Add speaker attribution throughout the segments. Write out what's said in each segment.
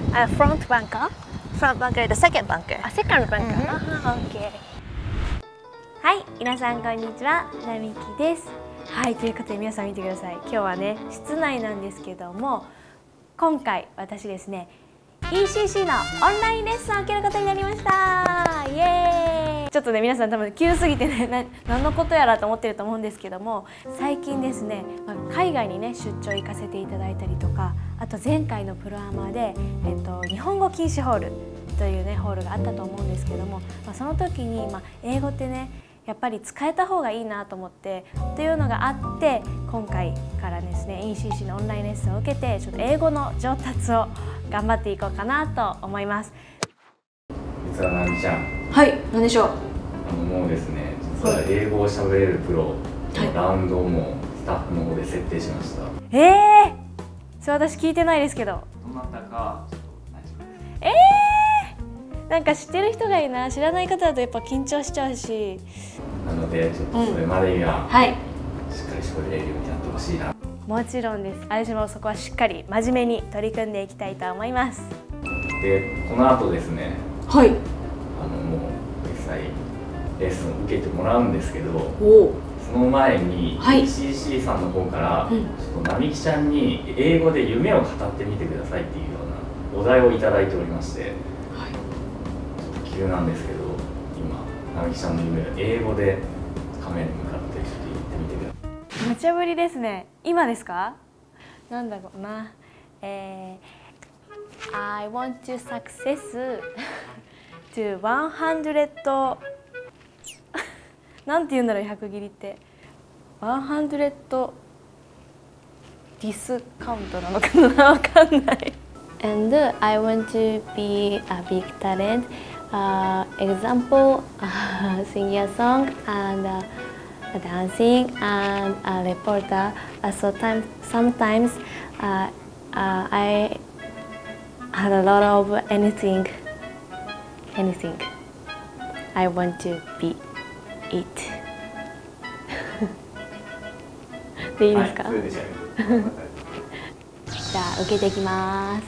Speaker 1: front bunker? Front bunker, the second bunker.
Speaker 2: Second bunker. Okay. はい、皆さんこんにちは、なみきです。はい、ということで皆さん見てください。今日はね、室内なんですけども、今回私ですね、ECC のオンラインレッスンを受けることになりました。イエーイ。ちょっとね、皆さん多分急すぎてね、何のことやらと思ってると思うんですけども、最近ですね、海外にね出張行かせていただいたりとか、あと前回のプロアマで、日本語禁止ホールというねホールがあったと思うんですけども、その時に、英語ってねやっぱり使えた方がいいなと思ってというのがあって、今回からですね ECC のオンラインレッスンを受けて、ちょっと英語の上達を頑張っていこうかなと思います。
Speaker 3: 実はなみちゃん、
Speaker 2: はい、何でしょう。
Speaker 3: もうですね、実は英語をしゃべれるプロのラウンドをもうスタッフの方で設定しました。
Speaker 2: それ私聞いてないですけど。
Speaker 3: どなたかちょっと
Speaker 2: なんか知ってる人がいいな。知らない方だとやっぱ緊張しちゃうし。
Speaker 3: なのでちょっとそれまでには、
Speaker 2: はい、
Speaker 3: しっかり喋れるようになってほしいな。
Speaker 2: もちろんです。私もそこはしっかり真面目に取り組んでいきたいと思います。
Speaker 3: で、この後ですね、
Speaker 2: はい、
Speaker 3: もう実際レッスンを受けてもらうんですけど、その前に、
Speaker 2: はい、
Speaker 3: ECC さんの方から、ちょっとなみきちゃんに英語で夢を語ってみてくださいっていうようなお題をいただいておりまして、はい、ちょっと急なんですけど、今なみきちゃんの夢を英語でカメラに向かってちょっと言ってみてください。
Speaker 2: 無茶ぶりですね。今ですか？なんだろうな。I want to success to 100なんて言うんだろう、100切りって。100ディスカウントなのかな、わかんない。And I want to be a big talent. Example, singing a song and dancing and a reporter. So sometimes I had a lot of anything. I want to be it. でいいですか？
Speaker 3: はい、それでじゃ
Speaker 2: あ受けていきます。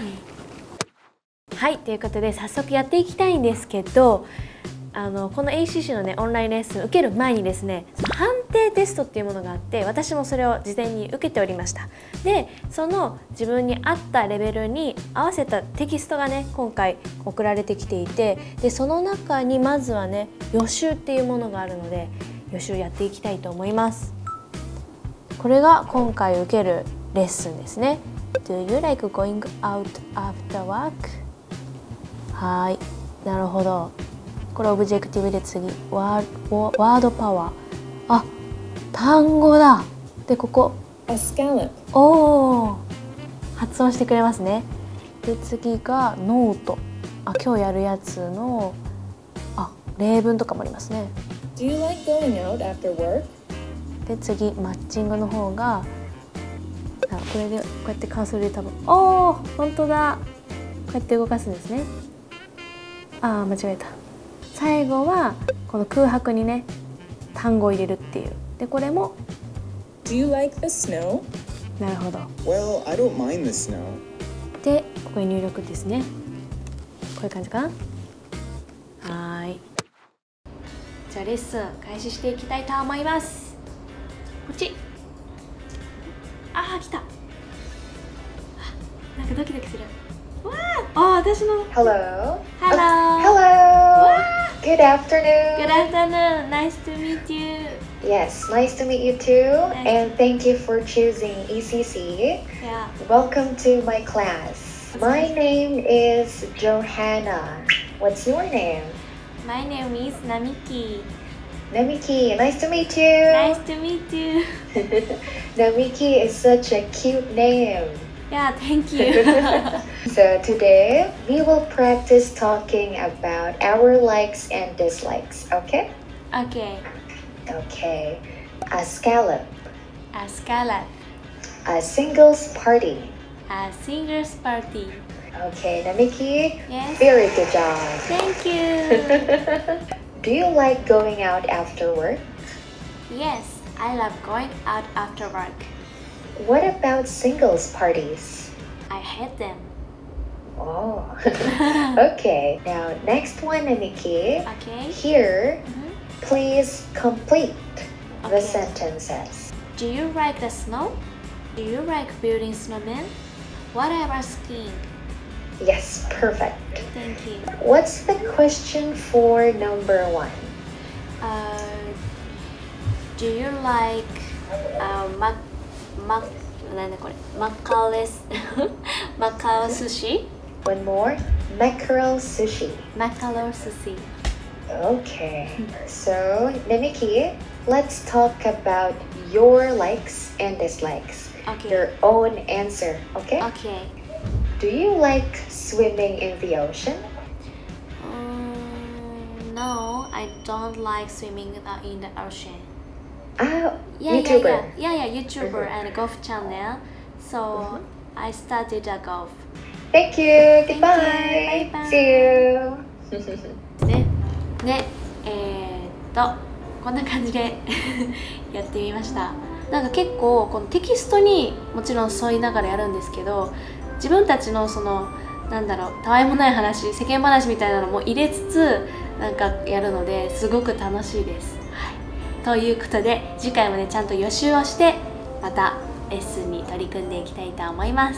Speaker 2: はい、ということで早速やっていきたいんですけど、この ACC のねオンラインレッスン受ける前にですね、判定テストっていうものがあって、私もそれを事前に受けておりました。で、その自分に合ったレベルに合わせたテキストがね今回送られてきていて、でその中にまずはね予習っていうものがあるので、予習やっていきたいと思います。これが今回受けるレッスンですね。Do you like going out after work? はい、なるほど。これオブジェクティブで次ワードパワー。あ、単語だ。でここ
Speaker 1: A scallop.
Speaker 2: 発音してくれますね。で次がノート。今日やるやつの例文とかもありますね。
Speaker 1: Do you like going out after work?
Speaker 2: で次マッチングの方がこれでこうやってカーソルで多分本当だ。こうやって動かすんですね。間違えた。最後はこの空白にね単語を入れるっていう。でこれも
Speaker 1: Do you like the snow?
Speaker 2: なるほど。
Speaker 4: Well, I don't mind the snow.
Speaker 2: でここに入力ですね。こういう感じかな。はい。じゃあレッスン開始していきたいと思います。こっち。来た。なんかドキドキする。私の。
Speaker 5: Hello.
Speaker 2: Hello.
Speaker 5: Hello. Good afternoon.
Speaker 2: Good afternoon. Nice to meet you.
Speaker 5: Yes, nice to meet you too. And thank you for choosing ECC.
Speaker 2: Yeah.
Speaker 5: Welcome to my class. My name is Johanna. What's your name?
Speaker 2: My name is Namiki.
Speaker 5: Namiki. Nice to meet you.
Speaker 2: Nice to meet you.
Speaker 5: Namiki is such a cute name.
Speaker 2: Yeah, thank you.
Speaker 5: So today we will practice talking about our likes and dislikes, okay?
Speaker 2: Okay.
Speaker 5: Okay. A scallop.
Speaker 2: A scallop.
Speaker 5: A singles party.
Speaker 2: A singers party.
Speaker 5: Okay, Namiki.
Speaker 2: Yes.
Speaker 5: Very good job.
Speaker 2: Thank you.
Speaker 5: Do you like going out after work?
Speaker 2: Yes, I love going out after work.
Speaker 5: What about singles parties?
Speaker 2: I hate them.
Speaker 5: Oh, okay. Now, next one, Namiki.
Speaker 2: Okay.
Speaker 5: Here, please complete the
Speaker 2: Okay.
Speaker 5: sentences.
Speaker 2: Do you like the snow? Do you like building snowmen? What about skiing?
Speaker 5: Yes, perfect.
Speaker 2: Thank you.
Speaker 5: What's the question for number 1?
Speaker 2: Do you like Macao sushi?
Speaker 5: One more. Mackerel sushi.
Speaker 2: Macao sushi.
Speaker 5: Okay. So, Namiki, let's talk about your likes and dislikes.
Speaker 2: Okay.
Speaker 5: Your own answer, okay?
Speaker 2: Okay.
Speaker 5: Do you like swimming in the ocean?
Speaker 2: No, I don't like swimming in the ocean.
Speaker 5: YouTuber.
Speaker 2: YouTuber and golf channel. So I started a golf.
Speaker 5: Thank you. Goodbye.
Speaker 2: Bye bye.
Speaker 5: See you.
Speaker 2: こんな感じでやってみました。なんか結構このテキストにもちろん沿いながらやるんですけど、自分たちのそのなんだろう、たわいもない話、世間話みたいなのも入れつつなんかやるのですごく楽しいです。はい、ということで次回もねちゃんと予習をしてまたレッスンに取り組んでいきたいと思います。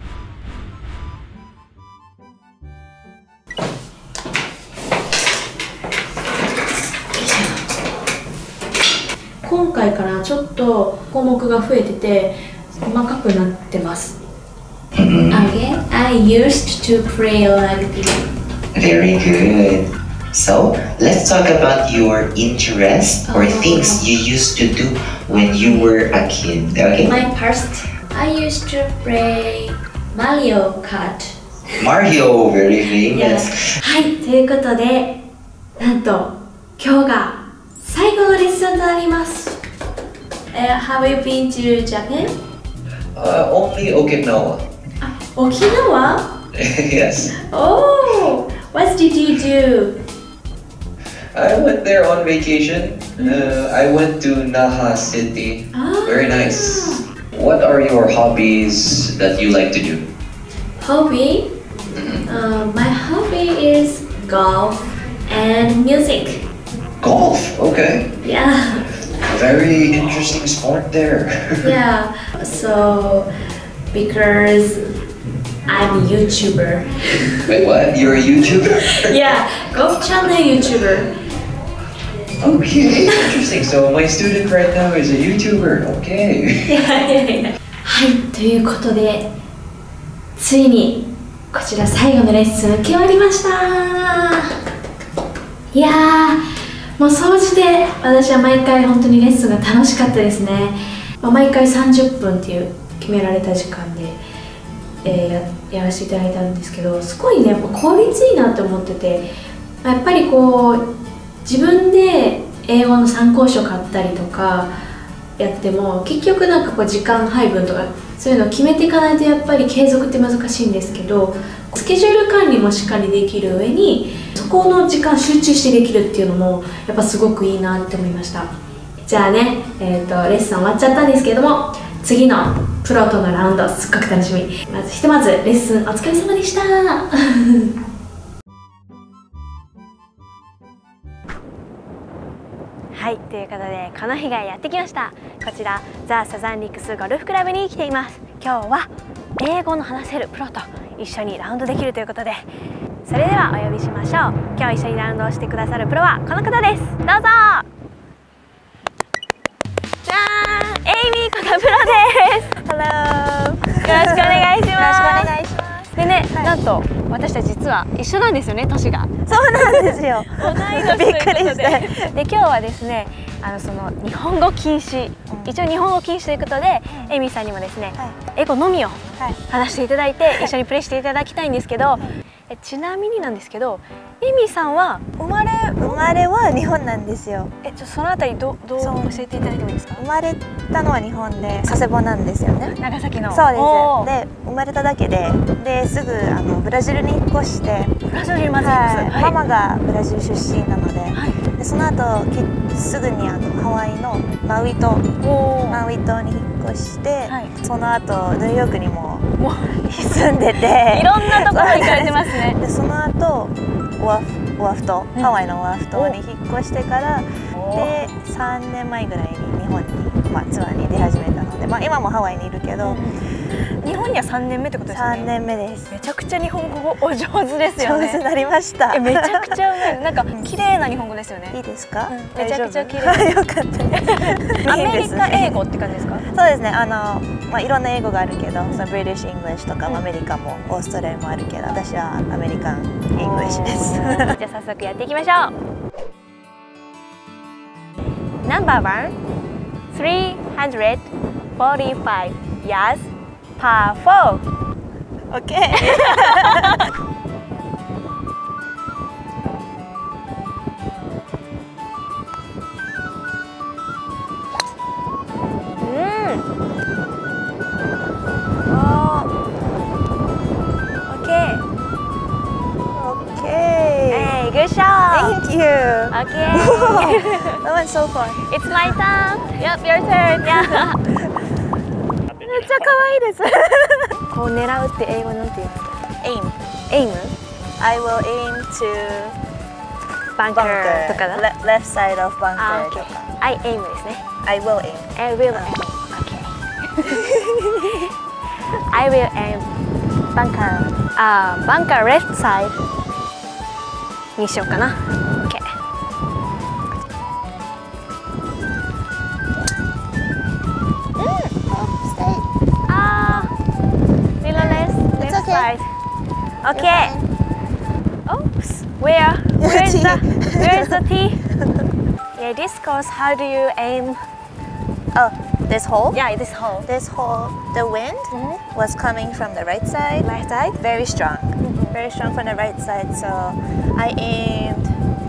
Speaker 2: 今回からちょっと項目が増えてて細かくなってます。Okay, I used to play rugby.
Speaker 6: Very good. So, let's talk about your interest or things you used to do when you were a kid, okay?
Speaker 2: My past, I used to play Mario Kart.
Speaker 6: Mario, very famous.
Speaker 2: はい、ということで、なんと今日が最後のレッスンとなります。Have you been to Japan?
Speaker 6: Only Okinawa.
Speaker 2: 沖縄?
Speaker 6: Yes.
Speaker 2: Oh, what did you do?
Speaker 6: I went there on vacation. I went to Naha City. Very nice. What are your hobbies that you like to do?
Speaker 2: Hobby? My hobby is golf and music.
Speaker 6: Golf, okay.
Speaker 2: Yeah.
Speaker 6: Very interesting sport there.
Speaker 2: Yeah. So, because I'm a YouTuber.
Speaker 6: Wait, what? You're a YouTuber?
Speaker 2: Yeah, golf channel YouTuber.
Speaker 6: Okay, interesting. So my student right now is a YouTuber. Okay.
Speaker 2: はい、ということでついにこちら最後のレッスン受け終わりました。いやー、もう総じて私は毎回本当にレッスンが楽しかったですね。毎回30分っていう決められた時間で、やらせていただいたんですけど、すごいねやっぱ効率いいなって思ってて、やっぱりこう自分で英語の参考書買ったりとかやっても結局なんかこう時間配分とかそういうのを決めていかないとやっぱり継続って難しいんですけど、スケジュール管理もしっかりできる上にそこの時間集中してできるっていうのもやっぱすごくいいなって思いました。じゃあね、レッスン終わっちゃったんですけれども、次のプロとのラウンドすっごく楽しみ。まずひとまずレッスンお疲れ様でしたはい、ということでこの日がやってきました。こちらザ・サザンリックスゴルフクラブに来ています。今日は英語の話せるプロと一緒にラウンドできるということで、それではお呼びしましょう。今日一緒にラウンドをしてくださるプロはこの方です。どうぞ。じゃーん、エイミーことプロです。Hello。よろしくお願いします。よろしくお願いします。でね、なんと私たち実は一緒なんですよね、年が。
Speaker 1: そうなんですよ。
Speaker 2: 同い年ということで、で今日はですね、その日本語禁止、一応日本語禁止ということで、エミさんにもですね、英語のみを話していただいて、一緒にプレイしていただきたいんですけど、ちなみになんですけど、エミさんは
Speaker 1: 生まれは日本なんですよ。
Speaker 2: そのあたりどう教えていただいてもいいですか？
Speaker 1: 生まれたのは日本で佐世保なんですよね。
Speaker 2: 長崎の。
Speaker 1: そうです。で生まれただけですぐブラジルに引っ越して、
Speaker 2: ブラジルにまず引っ越す。
Speaker 1: ママがブラジル出身なので、その後すぐにハワイのマウイ島に引っ越して、その後ニューヨークにもに住んでて、
Speaker 2: いろんなところ行かれてますね。
Speaker 1: でその後オアフ島、ハワイのオアフ島に引っ越してから、で3年前ぐらいに日本に、ツアーに出始めたので、今もハワイにいるけど、
Speaker 2: 日本には3年目ってことですよね。
Speaker 1: 3年目です。
Speaker 2: めちゃくちゃ日本語お上手ですよね。
Speaker 1: 上手になりました。
Speaker 2: めちゃくちゃうまい。なんか綺麗な日本語ですよね。
Speaker 1: いいですか？
Speaker 2: めちゃくちゃ綺麗。
Speaker 1: よかったです。
Speaker 2: アメリカ英語って感じですか？
Speaker 1: そうですね。いろんな英語があるけど、そのブリティッシュ・イングリッシュとかアメリカもオーストラリアもあるけど、私はアメリカン・イングリッシュです。
Speaker 2: じゃあ早速やっていきましょう。No.1 345 yards par 4.
Speaker 1: Okay.
Speaker 2: Good job.
Speaker 1: Thank you.
Speaker 2: Okay.
Speaker 1: That went so far.
Speaker 2: It's my turn. Yep, your turn. Yeah. めっちゃ可愛いです。こう狙うって英語なんて言うんですか？
Speaker 1: Aim.
Speaker 2: Aim?
Speaker 1: I will aim to
Speaker 2: bunker とかだ。
Speaker 1: left side of bunker とか。
Speaker 2: I aim ですね。
Speaker 1: I will aim.
Speaker 2: I will aim. Okay. I will aim. Bunker. Bunker left side にしようかな。Okay. Little left side. Okay. Oops. Where is the T? Yeah, this course. How do you aim?
Speaker 1: Oh, this hole?
Speaker 2: Yeah, this hole.
Speaker 1: This hole, the wind was coming from the right side.
Speaker 2: Right side.
Speaker 1: Very strong. Very strong from the right side. So I aimed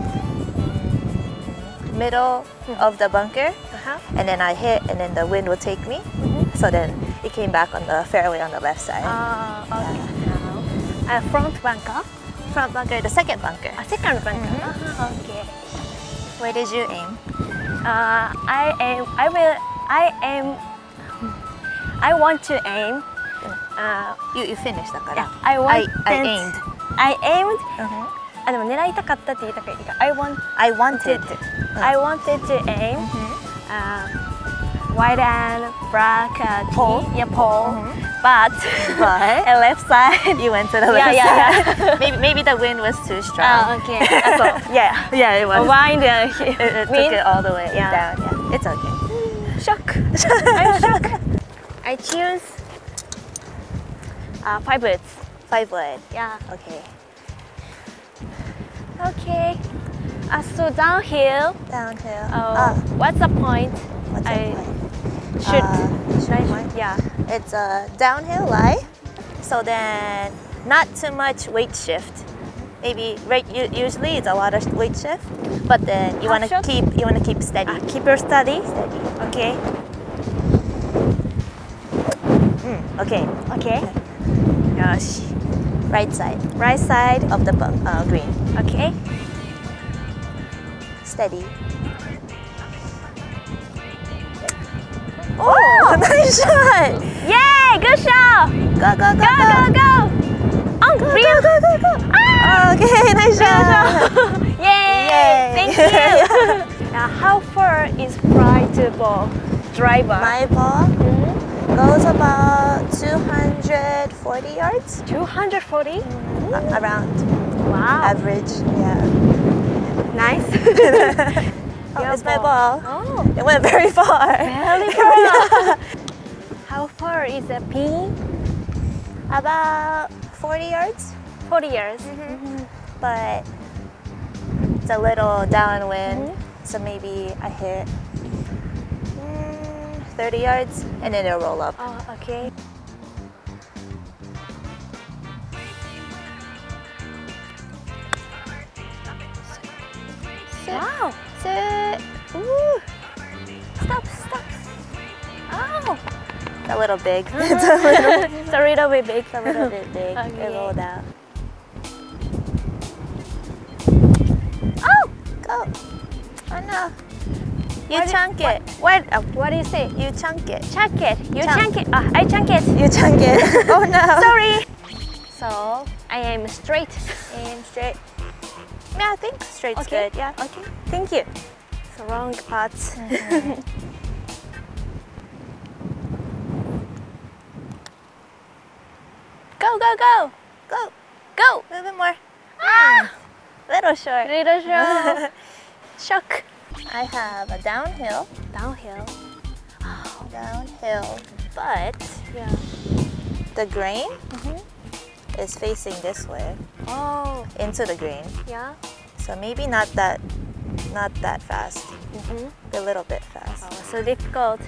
Speaker 1: middle of the bunker, and then I hit, and then the wind would take me. So then it came back on the fairway on the left side.
Speaker 2: Okay. Front bunker.
Speaker 1: Front bunker, the second bunker.
Speaker 2: Second bunker. Okay.
Speaker 1: Where did you aim?
Speaker 2: I want to aim.
Speaker 1: You finished だから。
Speaker 2: I
Speaker 1: aimed.
Speaker 2: I aimed. でも狙いたかったって言ったからいいか。I wanted to aim. White and black pole. Yeah, pole. But left side.
Speaker 1: You went to the left side. Maybe the wind was too strong.
Speaker 2: Okay. So, yeah,
Speaker 1: it was.
Speaker 2: Wind.
Speaker 1: It took it all the way down. Yeah, it's okay.
Speaker 2: Shock. I'm shocked. I choose 5 woods.
Speaker 1: 5 wood.
Speaker 2: Yeah.
Speaker 1: Okay.
Speaker 2: Okay. So downhill.
Speaker 1: Downhill.
Speaker 2: What's the point?
Speaker 1: What's the point?
Speaker 2: Should I? Yeah.
Speaker 1: It's a downhill lie. So then, not too much weight shift. Maybe usually it's a lot of weight shift, but then you want to keep steady.
Speaker 2: Keep her steady.
Speaker 1: Okay. Okay.
Speaker 2: Okay.
Speaker 1: Yoshi. Right side.
Speaker 2: Right side
Speaker 1: of the green.
Speaker 2: Okay.
Speaker 1: Steady. Oh, nice shot!
Speaker 2: Yay! Good shot!
Speaker 1: Go, go, go,
Speaker 2: go! Oh, green!
Speaker 1: Go! Ah! Okay, nice shot!
Speaker 2: Yay! Thank you! Now, how far is fly to ball driver?
Speaker 1: My ball goes about 240 yards.
Speaker 2: 240?
Speaker 1: Around.
Speaker 2: Wow.
Speaker 1: Average, yeah.
Speaker 2: Nice.
Speaker 1: It's my ball.
Speaker 2: Oh.
Speaker 1: It went very far.
Speaker 2: Very far. How far is the pin?
Speaker 1: About 40 yards.
Speaker 2: 40 yards.
Speaker 1: But it's a little downwind, so maybe I hit 30 yards and then it'll roll up.
Speaker 2: Oh, okay. Wow.
Speaker 1: Sit. Ooh.
Speaker 2: Stop. Oh.
Speaker 1: It's a little big.
Speaker 2: It's a little bit big.
Speaker 1: It's a little bit big.
Speaker 2: Okay.
Speaker 1: It rolled out.
Speaker 2: Oh.
Speaker 1: Go. Oh no. You chunk it.
Speaker 2: What do you say?
Speaker 1: You chunk it.
Speaker 2: Chunk it. You
Speaker 1: Chunk.
Speaker 2: chunk it. I chunk it.
Speaker 1: You chunk it. Oh no.
Speaker 2: Sorry. So I am straight.
Speaker 1: Aim straight. Yeah, I think straight's
Speaker 2: Okay.
Speaker 1: good. Yeah.
Speaker 2: Okay. Thank you. So wrong parts.
Speaker 1: Go, go, go. Go.
Speaker 2: Go.
Speaker 1: A little bit more. Ah! Little short.
Speaker 2: Little show. Shock.
Speaker 1: I have a downhill.
Speaker 2: Downhill.
Speaker 1: Downhill. But
Speaker 2: Yeah.
Speaker 1: the grain is facing this way
Speaker 2: Oh.
Speaker 1: into the grain.
Speaker 2: Yeah.
Speaker 1: So maybe not that fast. A little bit fast.
Speaker 2: Oh, so difficult.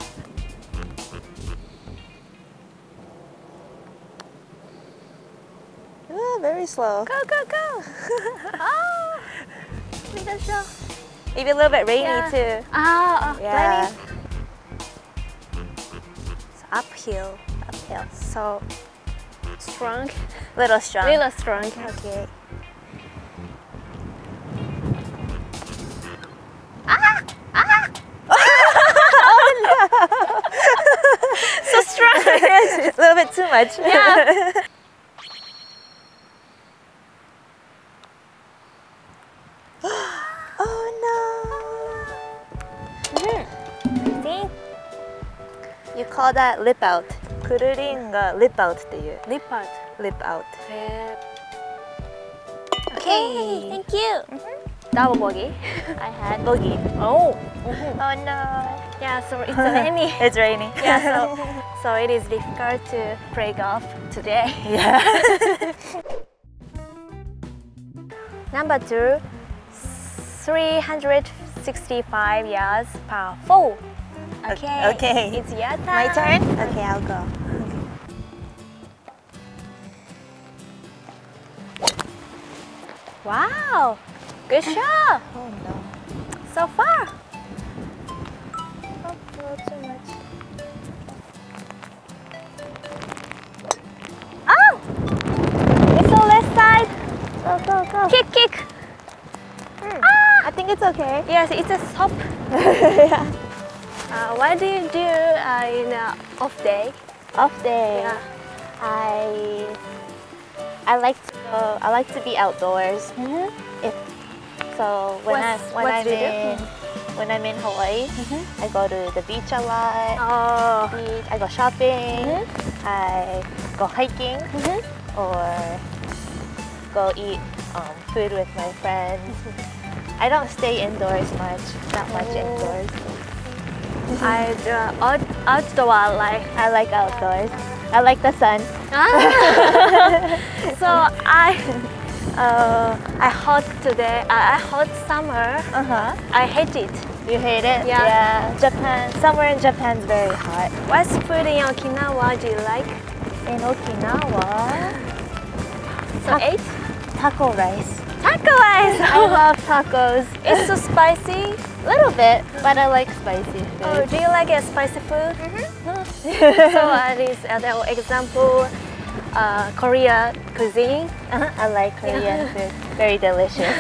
Speaker 1: Ooh, very slow.
Speaker 2: Go, go, go. Oh. Little show.
Speaker 1: Maybe a little bit rainy
Speaker 2: Yeah.
Speaker 1: too.
Speaker 2: Ah,
Speaker 1: Yeah.
Speaker 2: raining.
Speaker 1: So uphill. Uphill.
Speaker 2: So strong.
Speaker 1: Little strong.
Speaker 2: Little strong.
Speaker 1: Okay.
Speaker 2: So strong.
Speaker 1: A little bit too much.
Speaker 2: Yeah.
Speaker 1: Oh
Speaker 2: I think
Speaker 1: no. You call that lip out. くるりんが lip out っていう。
Speaker 2: lip art.
Speaker 1: lip out.
Speaker 2: Okay, thank you. Double bogey.
Speaker 1: I had boogie.
Speaker 2: Oh.
Speaker 1: Oh no.
Speaker 2: Yeah, so it's rainy.
Speaker 1: It's raining.
Speaker 2: Yeah, so it is difficult to play golf today.
Speaker 1: Yeah.
Speaker 2: Number 2, 365 yards par 4. Okay.
Speaker 1: Okay.
Speaker 2: It's your turn.
Speaker 1: My turn? Okay, I'll go.
Speaker 2: Wow. Good shot.
Speaker 1: Oh no.
Speaker 2: So far.
Speaker 1: Oh, a little too much.
Speaker 2: Oh. It's on left side.
Speaker 1: Go, go, go.
Speaker 2: Kick, kick.
Speaker 1: I think it's okay.
Speaker 2: Yes, it's a stop.
Speaker 1: Yeah.
Speaker 2: What do you do in off day?
Speaker 1: Off day.
Speaker 2: Yeah.
Speaker 1: I like to be outdoors. If so, when
Speaker 2: What do you do?
Speaker 1: when I'm in Hawaii, I go to the beach a lot.
Speaker 2: Oh.
Speaker 1: Beach, I go shopping. I go hiking or go eat food with my friends. I don't stay indoors much. Not much indoors.
Speaker 2: I do outdoor life.
Speaker 1: I like outdoors. I like the sun.
Speaker 2: So I hot today. I hot summer. I hate it.
Speaker 1: You hate it?
Speaker 2: Yeah.
Speaker 1: Japan. Summer in Japan's very hot.
Speaker 2: What's food in Okinawa do you like?
Speaker 1: In Okinawa,
Speaker 2: So 8?
Speaker 1: taco rice.
Speaker 2: Taco rice.
Speaker 1: I love tacos.
Speaker 2: It's so spicy.
Speaker 1: Little bit, but I like spicy food.
Speaker 2: Oh, do you like a spicy food? So this the example, Korea cuisine.
Speaker 1: I like Korean food. Very delicious.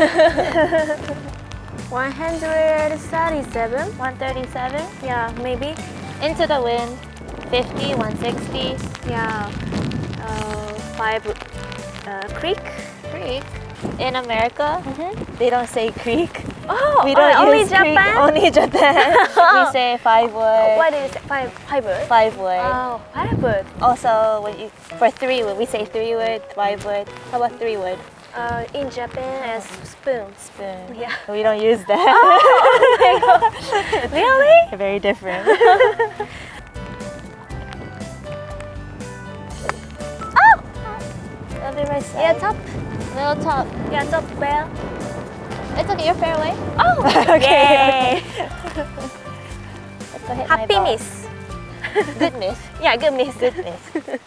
Speaker 2: 137.
Speaker 1: 137.
Speaker 2: Yeah, maybe.
Speaker 1: Into the wind. 50, 160.
Speaker 2: Yeah. 5 creek.
Speaker 1: Creek. In America, they don't say creek.
Speaker 2: Oh,
Speaker 1: We don't
Speaker 2: only
Speaker 1: use creek.
Speaker 2: Japan.
Speaker 1: Only Japan. We say 5 wood.
Speaker 2: What is it? Fiber?
Speaker 1: 5 wood.
Speaker 2: Oh, fiber.
Speaker 1: Also, for 3 wood, we say 3 wood, 5 wood. How about 3 wood?
Speaker 2: In Japan, as spoon.
Speaker 1: Spoon.
Speaker 2: Yeah.
Speaker 1: We don't use that.
Speaker 2: Really?
Speaker 1: Very different.
Speaker 2: Oh!
Speaker 1: That'll be my side.
Speaker 2: Yeah, top.
Speaker 1: Little top.
Speaker 2: Yeah, top bell.
Speaker 1: It's okay, you're fairway.
Speaker 2: Oh!
Speaker 1: Okay.
Speaker 2: Yay.
Speaker 1: Let's go hit my
Speaker 2: Happy
Speaker 1: ball.
Speaker 2: miss.
Speaker 1: Good miss.
Speaker 2: Yeah, good miss.
Speaker 1: Good miss.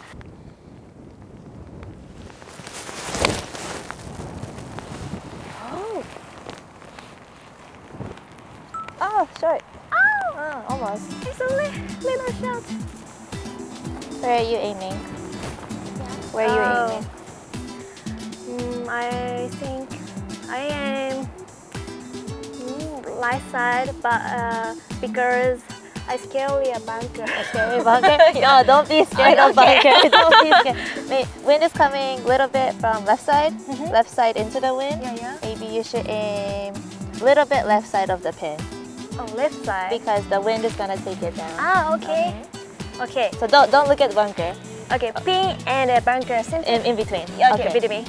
Speaker 1: Oh, short. Oh, almost.
Speaker 2: It's a little shot.
Speaker 1: Where are you aiming? Where are you aiming?
Speaker 2: I think I am right side, but because I scary a bunker.
Speaker 1: Scary bunker? No, don't be scared of bunker. Don't be scared. Wind is coming a little bit from left side into the wind.
Speaker 2: Yeah.
Speaker 1: Maybe you should aim a little bit left side of the pin
Speaker 2: On left side.
Speaker 1: because the wind is gonna take it down.
Speaker 2: Ah, okay. Okay.
Speaker 1: So don't look at bunker.
Speaker 2: Okay. Pin and a bunker center.
Speaker 1: In between.
Speaker 2: Okay. Between.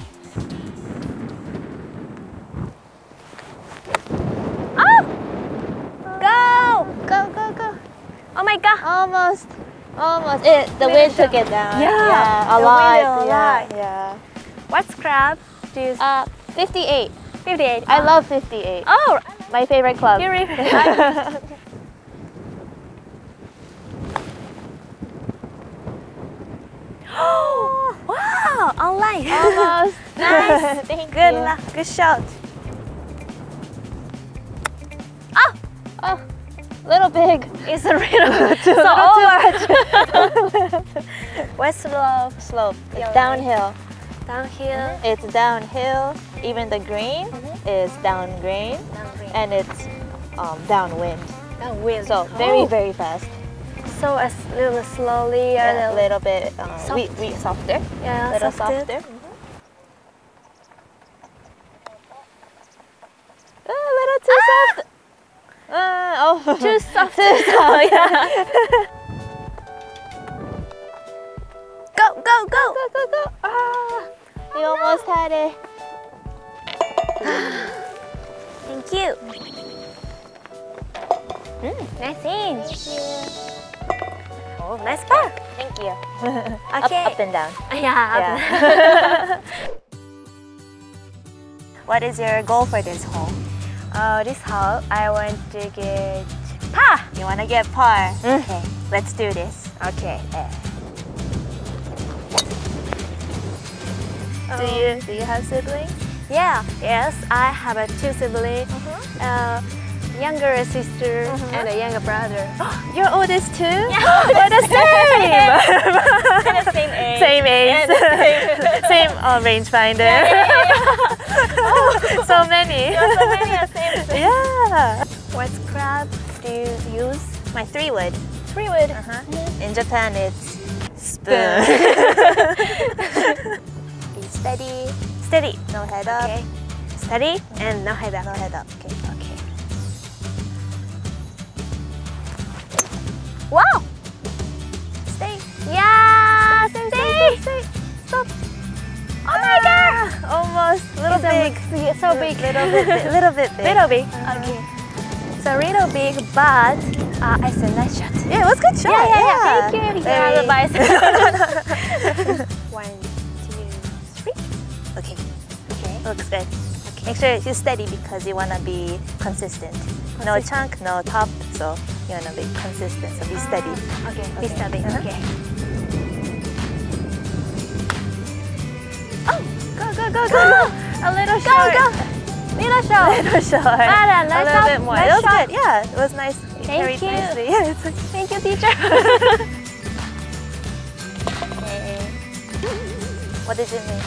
Speaker 2: Oh! Go!
Speaker 1: Go.
Speaker 2: Oh my God!
Speaker 1: Almost. The wind took it down.
Speaker 2: Yeah,
Speaker 1: a
Speaker 2: the
Speaker 1: lot.
Speaker 2: wind a lot.
Speaker 1: Yeah.
Speaker 2: What crab do you?
Speaker 1: 58.
Speaker 2: 58.
Speaker 1: I love 58.
Speaker 2: Oh,
Speaker 1: My favorite club.
Speaker 2: you really? Wow! Online.
Speaker 1: Almost.
Speaker 2: Nice.
Speaker 1: Thank
Speaker 2: Good
Speaker 1: you.
Speaker 2: luck. Good shot.
Speaker 1: Oh, little big.
Speaker 2: It's a little
Speaker 1: Too
Speaker 2: over. West slope.
Speaker 1: It's
Speaker 2: Yeah,
Speaker 1: downhill.
Speaker 2: Downhill.
Speaker 1: It's downhill. Even the green is down green,
Speaker 2: Downwind.
Speaker 1: and it's downwind.
Speaker 2: Downwind.
Speaker 1: So very fast.
Speaker 2: So a little slowly.
Speaker 1: Yeah, a little bit
Speaker 2: Soft.
Speaker 1: softer.
Speaker 2: Yeah,
Speaker 1: Little
Speaker 2: softer.
Speaker 1: softer. A little too soft.
Speaker 2: Too soft.
Speaker 1: Too soft. Yeah.
Speaker 2: Go.
Speaker 1: Go. Ah, you almost had it.
Speaker 2: Thank you. Nice in. Oh, nice par.
Speaker 1: Thank you.
Speaker 2: Okay.
Speaker 1: Up and down.
Speaker 2: Yeah.
Speaker 1: Yeah.
Speaker 2: What is your goal for this hole? This hole, I want to get par.
Speaker 1: You want to get par?
Speaker 2: Okay.
Speaker 1: Let's do this.
Speaker 2: Okay.
Speaker 1: Do you have siblings?
Speaker 2: Yeah. Yes, I have a two siblings. Younger sister and a younger brother.
Speaker 1: You're oldest too?
Speaker 2: Yeah.
Speaker 1: We're the same.
Speaker 2: And the same age.
Speaker 1: Same age. Same rangefinder. So many.
Speaker 2: So many are same.
Speaker 1: Yeah.
Speaker 2: What crab do you use?
Speaker 1: My 3-wood.
Speaker 2: 3-wood.
Speaker 1: In Japan, it's spoon. Be steady.
Speaker 2: Steady.
Speaker 1: No head up.
Speaker 2: Okay. Steady and no head up.
Speaker 1: No head up. Okay.
Speaker 2: Wow. Stay. Yeah. Stay.
Speaker 1: Stop.
Speaker 2: Oh my God.
Speaker 1: Almost. Little big.
Speaker 2: So big.
Speaker 1: Little bit big.
Speaker 2: Little big. Okay. So little big, but I said nice shot.
Speaker 1: Yeah, it was a good shot.
Speaker 2: Yeah. Thank you.
Speaker 1: Very-
Speaker 2: Advice. 1, 2, 3.
Speaker 1: Okay.
Speaker 2: Okay.
Speaker 1: Looks good. Make sure you're steady because you want to be consistent. No chunk, no top, so you want to be consistent, so be steady.
Speaker 2: Okay. Be steady. Okay.
Speaker 1: Go.
Speaker 2: A little short. Little short.
Speaker 1: Little short.
Speaker 2: Nice
Speaker 1: a little
Speaker 2: shot.
Speaker 1: bit more.
Speaker 2: Nice
Speaker 1: It was
Speaker 2: shot.
Speaker 1: good. Yeah, it was nice. You
Speaker 2: Thank
Speaker 1: carried
Speaker 2: you.
Speaker 1: nicely. Yeah, it's okay.
Speaker 2: Thank you, teacher.
Speaker 1: Okay. What does it mean?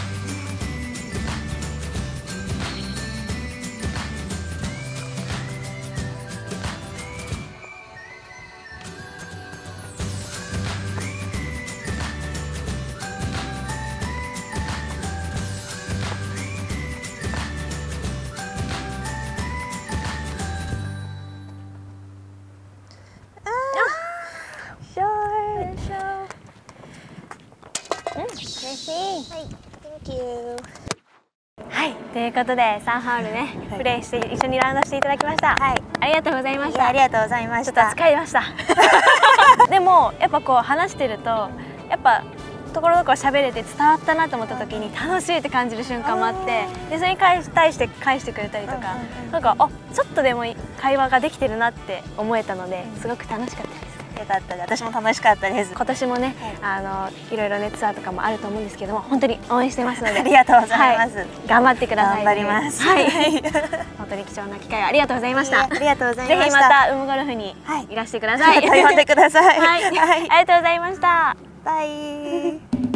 Speaker 1: Thank you.
Speaker 2: はい、ということでサンハールね、プレイして一緒にラウンドしていただきました。はい、ありがとうございました。
Speaker 1: ありがとうございま
Speaker 2: ちょっと
Speaker 1: した。
Speaker 2: 疲れました。でもやっぱこう話してるとやっぱところどころ喋れて伝わったなと思った時に楽しいって感じる瞬間もあって、でそれに対して返してくれたりとか、なんかちょっとでも会話ができてるなって思えたので、すごく楽しかったです。
Speaker 1: よかったです。私も楽しかったです。
Speaker 2: 今年もね、いろいろねツアーとかもあると思うんですけども、本当に応援してますので、
Speaker 1: ありがとうございます。
Speaker 2: はい、頑張ってください。
Speaker 1: 頑張ります。
Speaker 2: はい、本当に貴重な機会をありがとうございました。
Speaker 1: ありがとうござい
Speaker 2: ぜひ
Speaker 1: ました。
Speaker 2: またゴルフにいらしてください。
Speaker 1: また呼んでください。
Speaker 2: はい、ありがとうございました。
Speaker 1: バイ。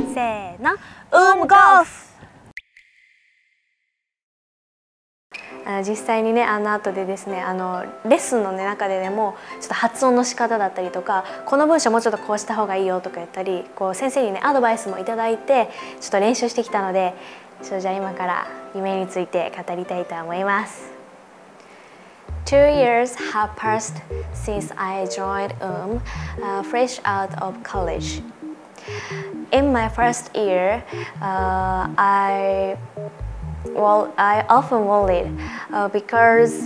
Speaker 2: せーの、ゴルフ。 実際にね後でですねレッスンの、ね、中でもちょっと発音の仕方だったりとかこの文章もうちょっとこうした方がいいよとか言ったりこう先生にねアドバイスもいただいてちょっと練習してきたのでじゃあ今から夢について語りたいと思います。2 years have passed since I joined fresh out of college. In my first year, I often worried because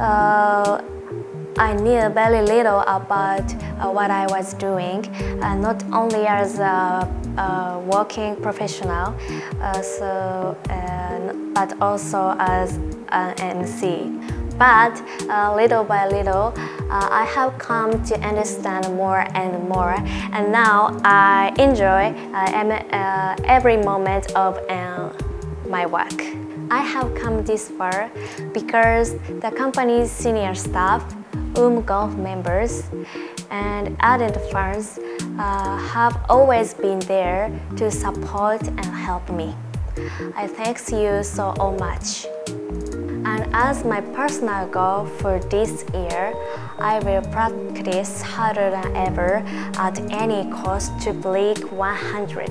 Speaker 2: I knew very little about what I was doing, not only as a working professional, but also as an MC. But little by little, I have come to understand more and more, and now I enjoy every moment of my work. I have come this far because the company's senior staff, Golf members, and ardent fans have always been there to support and help me. I thank you so much. And as my personal goal for this year, I will practice harder than ever at any cost to break 100.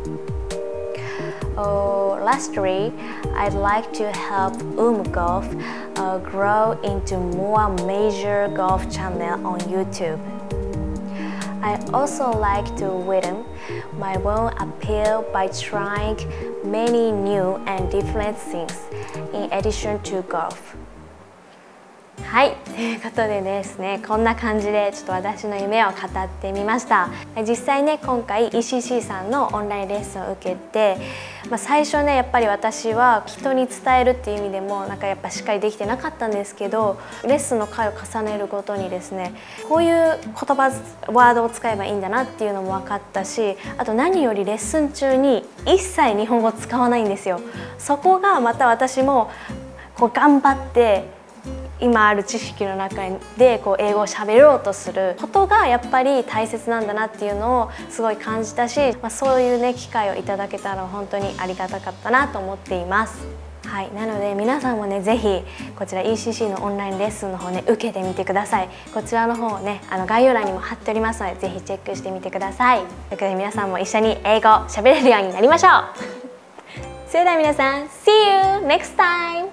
Speaker 2: Lastly, I'd like to help Golf grow into more major golf channel on YouTube. I also like to widen my own appeal by trying many new and different things in addition to golf. はい、ということでですね、こんな感じでちょっと私の夢を語ってみました。実際ね、今回 ECC さんのオンラインレッスンを受けて、最初ねやっぱり私は人に伝えるっていう意味でもなんかやっぱしっかりできてなかったんですけど、レッスンの回を重ねるごとにですね、こういう言葉ワードを使えばいいんだなっていうのも分かったし、あと何よりレッスン中に一切日本語を使わないんですよ。そこがまた私もこう頑張って今ある知識の中でこう英語を喋ろうとすることがやっぱり大切なんだなっていうのをすごい感じたし、そういうね機会をいただけたら本当にありがたかったなと思っています。はい、なので皆さんもねぜひこちら ECC のオンラインレッスンの方ね受けてみてください。こちらの方をね概要欄にも貼っておりますのでぜひチェックしてみてください。ということで皆さんも一緒に英語喋れるようになりましょう。それでは皆さん See you next time!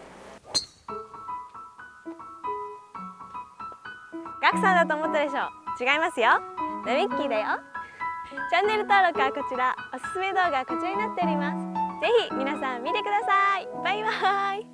Speaker 2: ガクさんだと思ったでしょ？違いますよ。ナミッキーだよ。チャンネル登録はこちら、おすすめ動画はこちらになっております。ぜひ皆さん見てください。バイバイ。